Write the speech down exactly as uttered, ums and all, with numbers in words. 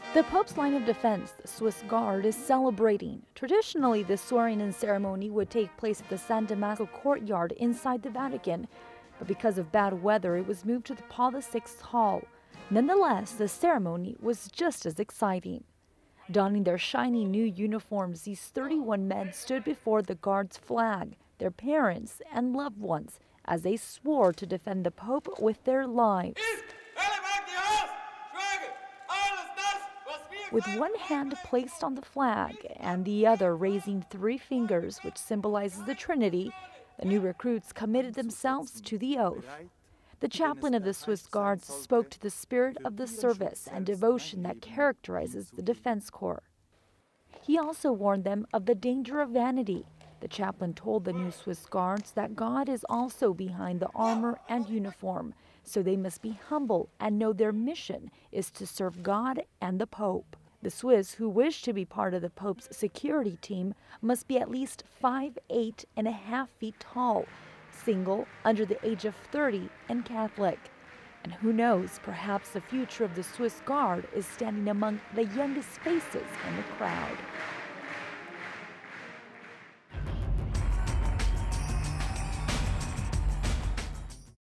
The Pope's line of defense, the Swiss Guard, is celebrating. Traditionally, the swearing-in ceremony would take place at the San Damaso courtyard inside the Vatican, but because of bad weather, it was moved to the Paul the Sixth Hall. Nonetheless, the ceremony was just as exciting. Donning their shiny new uniforms, these thirty-one men stood before the Guard's flag, their parents and loved ones, as they swore to defend the Pope with their lives. With one hand placed on the flag and the other raising three fingers, which symbolizes the Trinity, the new recruits committed themselves to the oath. The chaplain of the Swiss Guards spoke to the spirit of the service and devotion that characterizes the Defense Corps. He also warned them of the danger of vanity. The chaplain told the new Swiss Guards that God is also behind the armor and uniform, so they must be humble and know their mission is to serve God and the Pope. The Swiss who wish to be part of the Pope's security team must be at least five eight and a half feet tall, single, under the age of thirty, and Catholic. And who knows, perhaps the future of the Swiss Guard is standing among the youngest faces in the crowd.